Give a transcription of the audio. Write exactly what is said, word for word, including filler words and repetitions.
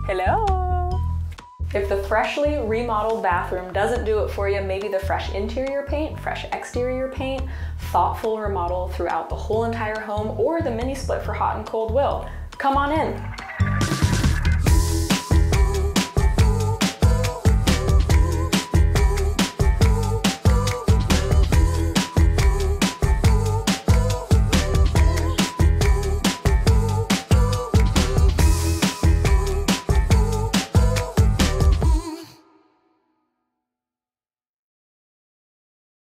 Hello! If the freshly remodeled bathroom doesn't do it for you, maybe the fresh interior paint, fresh exterior paint, thoughtful remodel throughout the whole entire home, or the mini split for hot and cold will. Come on in.